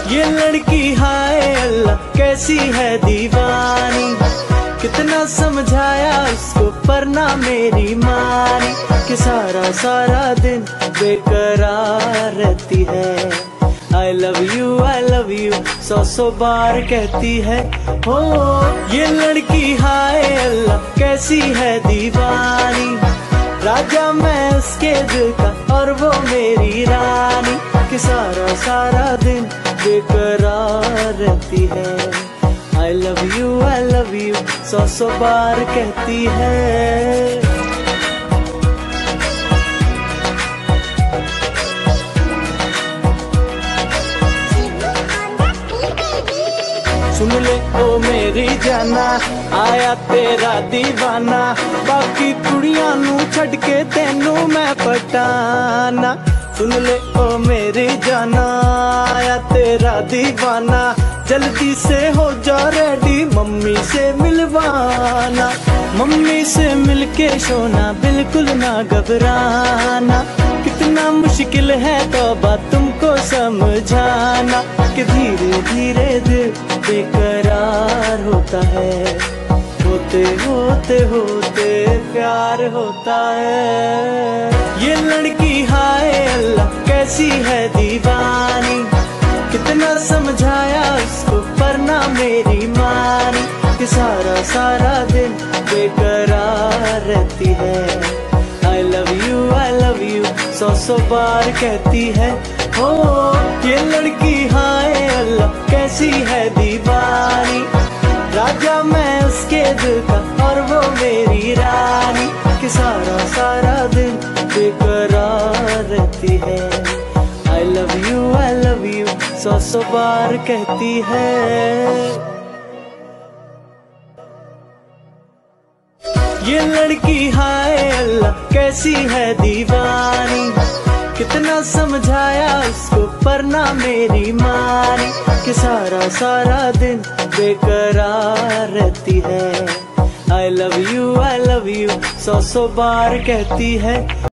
ये लड़की हाय अल्लाह कैसी है दीवानी, कितना समझाया उसको पर ना मेरी मानी, कि सारा सारा दिन बेकरार रहती है। I love you सौ बार कहती है। हो ये लड़की हाय अल्लाह कैसी है दीवानी, राजा मैं उसके दिल का और वो मेरी रानी, कि सारा सारा दिन बेकरार रहती है। I love you सौ बार कहती है। सुन ले ओ मेरी जाना, आया तेरा दीवाना, बाकी कुड़ियां नू छड़ के तेनू मैं पटाना। सुन ले ओ मेरी जाना, आया तेरा दीवाना, जल्दी से हो जा रेडी मम्मी से मिलवाना। मम्मी से मिलके सोना बिल्कुल ना घबराना, कितना मुश्किल है तौबा तुमको समझाना, कि धीरे धीरे दिल बेकरार होता है, होते होते होते प्यार होता है। ये लड़की हाय अल्लाह कैसी है दीवानी, कितना समझाया उसको पर ना मेरी मानी, कि सारा सारा दिन बेकरार रहती है। I love you सौ बार कहती है। हो ये लड़की हाय अल्लाह कैसी है दीवानी, राजा मैं उसके दिल का और वो मेरी रानी, कि सारा सारा दिन बेकरार रहती है। I love you सौ बार कहती है। ये लड़की हाय अल्लाह कैसी है दीवानी, कितना समझाया उसको पर ना मेरी मानी, कि सारा सारा दिन बेकरार रहती है। I love you सौ बार कहती है।